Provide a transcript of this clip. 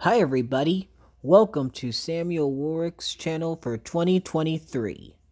Hi, everybody. Welcome to Samuel Warwick's channel for 2023.